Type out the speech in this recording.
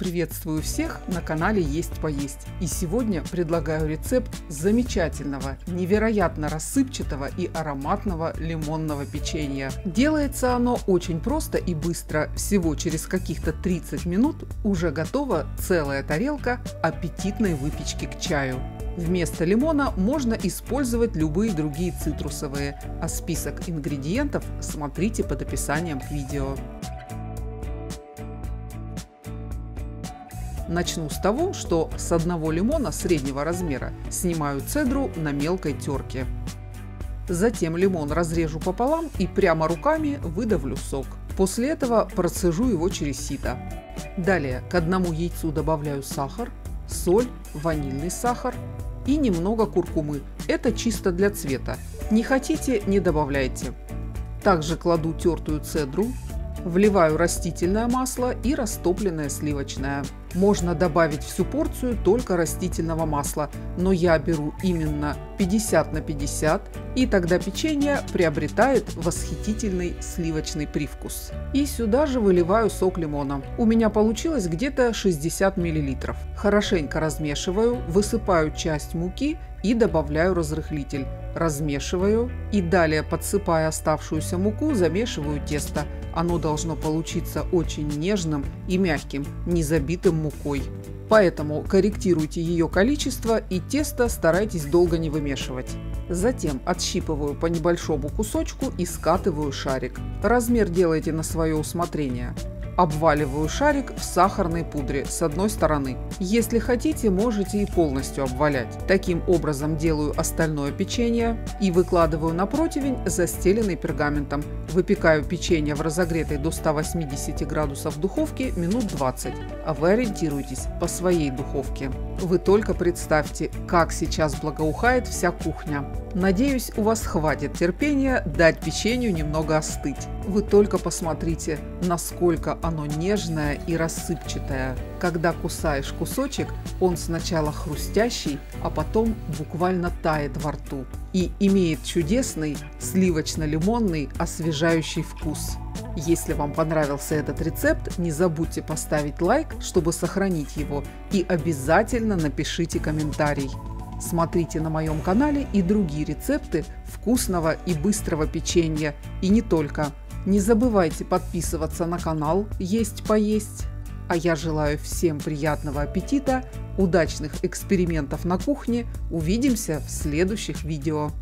Приветствую всех на канале Есть Поесть. И сегодня предлагаю рецепт замечательного, невероятно рассыпчатого и ароматного лимонного печенья. Делается оно очень просто и быстро. Всего через каких-то 30 минут уже готова целая тарелка аппетитной выпечки к чаю. Вместо лимона можно использовать любые другие цитрусовые, а список ингредиентов смотрите под описанием к видео. Начну с того, что с одного лимона среднего размера снимаю цедру на мелкой терке. Затем лимон разрежу пополам и прямо руками выдавлю сок. После этого процежу его через сито. Далее к одному яйцу добавляю сахар, соль, ванильный сахар и немного куркумы. Это чисто для цвета. Не хотите – не добавляйте. Также кладу тертую цедру, вливаю растительное масло и растопленное сливочное. Можно добавить всю порцию только растительного масла, но я беру именно 50 на 50, и тогда печенье приобретает восхитительный сливочный привкус. И сюда же выливаю сок лимона. У меня получилось где-то 60 мл. Хорошенько размешиваю, высыпаю часть муки и добавляю разрыхлитель. Размешиваю и далее, подсыпая оставшуюся муку, замешиваю тесто. Оно должно получиться очень нежным и мягким, не забитым мукой. Поэтому корректируйте ее количество и тесто старайтесь долго не вымешивать. Затем отщипываю по небольшому кусочку и скатываю шарик. Размер делайте на свое усмотрение. Обваливаю шарик в сахарной пудре с одной стороны. Если хотите, можете и полностью обвалять. Таким образом делаю остальное печенье и выкладываю на противень, застеленный пергаментом. Выпекаю печенье в разогретой до 180 градусов духовке минут 20, а вы ориентируйтесь по своей духовке. Вы только представьте, как сейчас благоухает вся кухня. Надеюсь, у вас хватит терпения дать печенью немного остыть. Вы только посмотрите, насколько оно нежное и рассыпчатое. Когда кусаешь кусочек, он сначала хрустящий, а потом буквально тает во рту и имеет чудесный сливочно-лимонный освежающий вкус. Если вам понравился этот рецепт, не забудьте поставить лайк, чтобы сохранить его, и обязательно напишите комментарий. Смотрите на моем канале и другие рецепты вкусного и быстрого печенья, и не только. Не забывайте подписываться на канал Есть Поесть. А я желаю всем приятного аппетита, удачных экспериментов на кухне. Увидимся в следующих видео.